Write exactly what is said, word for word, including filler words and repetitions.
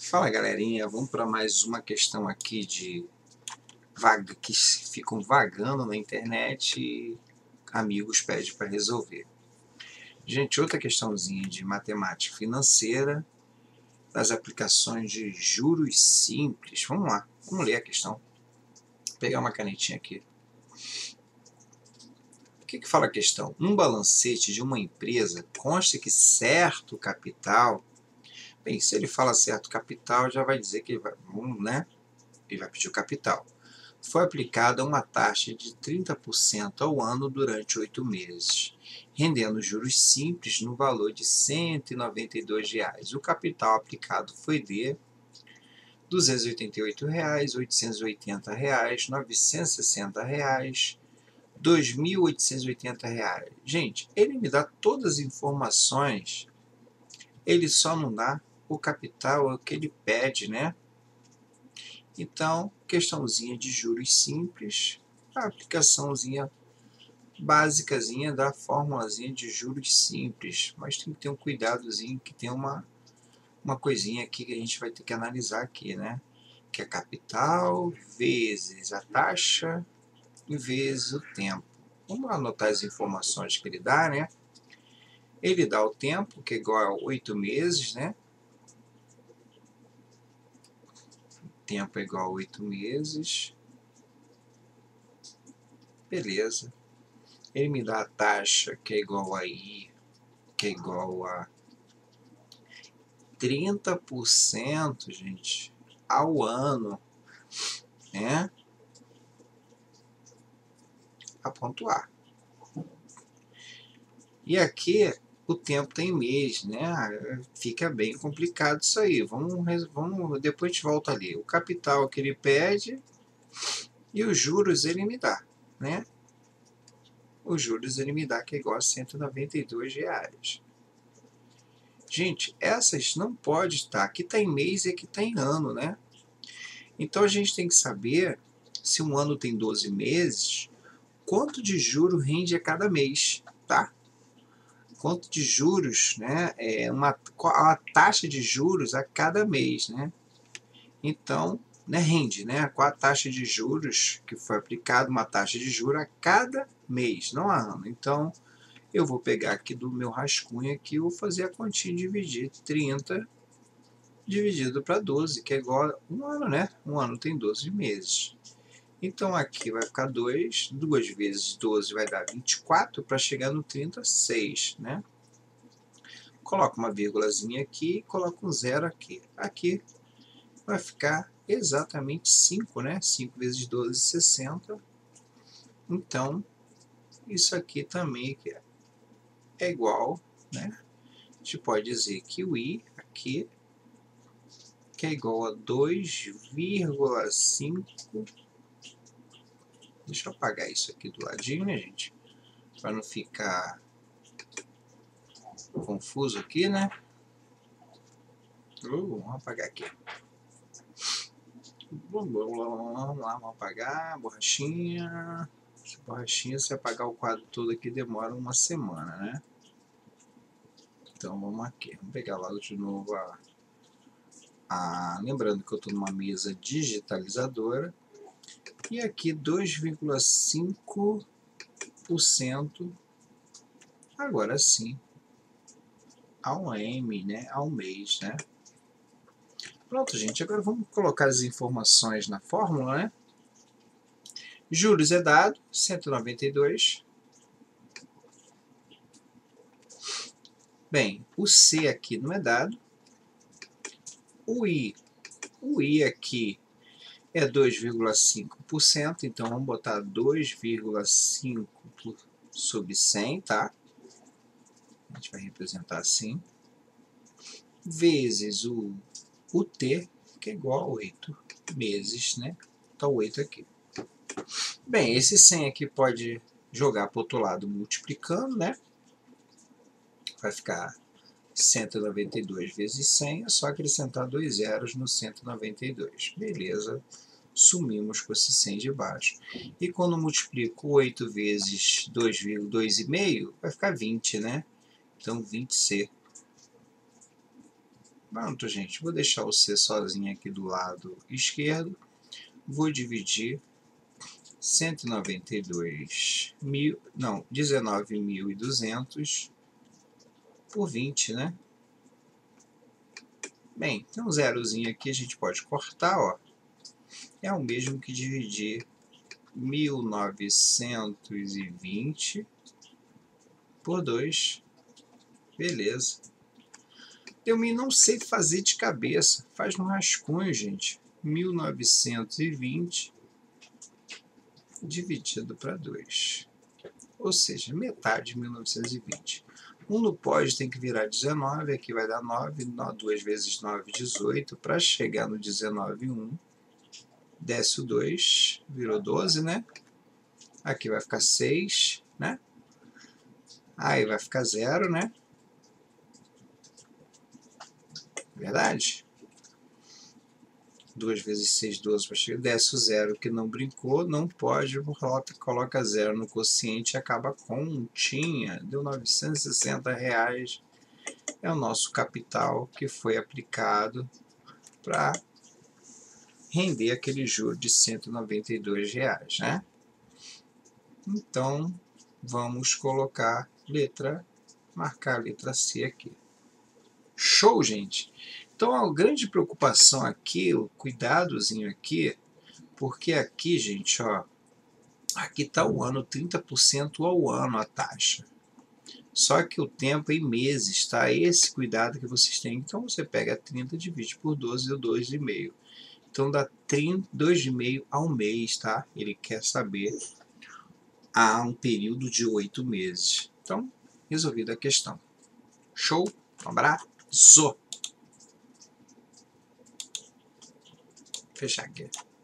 Fala, galerinha, vamos para mais uma questão aqui de vaga que ficam vagando na internet e amigos pedem para resolver. Gente, outra questãozinha de matemática financeira das aplicações de juros simples. Vamos lá, vamos ler a questão. Vou pegar uma canetinha aqui. O que que fala a questão? Um balancete de uma empresa consta que certo capital... Bem, se ele fala certo capital, já vai dizer que ele vai, né? Ele vai pedir o capital. Foi aplicada uma taxa de trinta por cento ao ano durante oito meses, rendendo juros simples no valor de cento e noventa e dois reais. O capital aplicado foi de duzentos e oitenta e oito reais, oitocentos e oitenta reais, novecentos e sessenta reais, dois mil oitocentos e oitenta reais. Gente, ele me dá todas as informações, ele só não dá o capital, é o que ele pede, né? Então, questãozinha de juros simples, a aplicaçãozinha básicazinha da formulazinha de juros simples, mas tem que ter um cuidadozinho que tem uma, uma coisinha aqui que a gente vai ter que analisar aqui, né? Que é capital vezes a taxa vezes o tempo. Vamos anotar as informações que ele dá, né? Ele dá o tempo, que é igual a oito meses, né? Tempo é igual a oito meses. Beleza. Ele me dá a taxa, que é igual a I, que é igual a trinta por cento, gente, ao ano, né? A pontuar. E aqui o tempo tem mês, né? Fica bem complicado isso aí. Vamos, vamos, depois a gente volta ali. O capital que ele pede e os juros ele me dá, né? Os juros ele me dá, que é igual a cento e noventa e dois reais. Gente, essas não pode estar. Aqui está em mês e aqui está em ano, né? Então a gente tem que saber, se um ano tem doze meses, quanto de juro rende a cada mês, tá? Quanto de juros, né? É uma, a taxa de juros a cada mês, né? Então, né, rende, né? Qual a taxa de juros que foi aplicada, uma taxa de juros a cada mês, não a ano. Então, eu vou pegar aqui do meu rascunho aqui, vou fazer a continha e dividir trinta dividido para doze, que é igual a um ano, né? Um ano tem doze meses. Então, aqui vai ficar dois, duas vezes doze vai dar vinte e quatro, para chegar no trinta, seis, né? Coloco uma vírgulazinha aqui, coloco um zero aqui. Aqui vai ficar exatamente cinco, né? cinco vezes doze, sessenta. Então, isso aqui também é igual, né? A gente pode dizer que o I aqui, que é igual a dois vírgula cinco. Deixa eu apagar isso aqui do ladinho, né, gente? Para não ficar confuso aqui, né? Uh, vamos apagar aqui. Vamos lá, vamos apagar, borrachinha. Essa borrachinha, se apagar o quadro todo aqui, demora uma semana, né? Então vamos aqui, vamos pegar logo de novo a... a lembrando que eu estou numa mesa digitalizadora. E aqui dois vírgula cinco por cento, agora sim, ao M, né? Ao mês, né? Pronto, gente, agora vamos colocar as informações na fórmula, né? Juros é dado, cento e noventa e dois. Bem, o C aqui não é dado. O I, o I aqui é dois vírgula cinco por cento, então vamos botar dois vírgula cinco sobre cem, tá? A gente vai representar assim. Vezes o, o T, que é igual a oito meses, né? Tá oito aqui. Bem, esse cem aqui pode jogar para o outro lado multiplicando, né? Vai ficar cento e noventa e dois vezes cem, é só acrescentar dois zeros no cento e noventa e dois. Beleza, sumimos com esse cem de baixo. E quando multiplico oito vezes dois vírgula dois vírgula cinco, vai ficar vinte, né? Então, vinte C. Pronto, gente. Vou deixar o C sozinho aqui do lado esquerdo. Vou dividir cento e noventa e dois mil, não, dezenove mil e duzentos por vinte, né? Bem, tem um zerozinho aqui, a gente pode cortar, ó. É o mesmo que dividir mil novecentos e vinte por dois. Beleza. Eu me não sei fazer de cabeça. Faz no rascunho, gente. mil novecentos e vinte dividido para dois. Ou seja, metade de mil novecentos e vinte. um no pós tem que virar dezenove, aqui vai dar nove, duas vezes nove, dezoito. Para chegar no dezenove, um. Desce o dois, virou doze, né? Aqui vai ficar seis, né? Aí vai ficar zero, né? Verdade? duas vezes seis, doze, para chegar. Desce o zero que não brincou, não pode, coloca, coloca zero no quociente e acaba continha. Deu novecentos e sessenta reais. É o nosso capital que foi aplicado para render aquele juro de cento e noventa e dois reais, né? Então, vamos colocar letra, marcar a letra C aqui. Show, gente? Então, a grande preocupação aqui, o cuidadozinho aqui, porque aqui, gente, ó, aqui está o ano, trinta por cento ao ano a taxa. Só que o tempo é em meses, tá? Esse cuidado que vocês têm. Então, você pega trinta, divide por doze, deu dois vírgula cinco. Então, dá dois vírgula cinco ao mês, tá? Ele quer saber a um período de oito meses. Então, resolvida a questão. Show? Um abraço! Fechar aqui.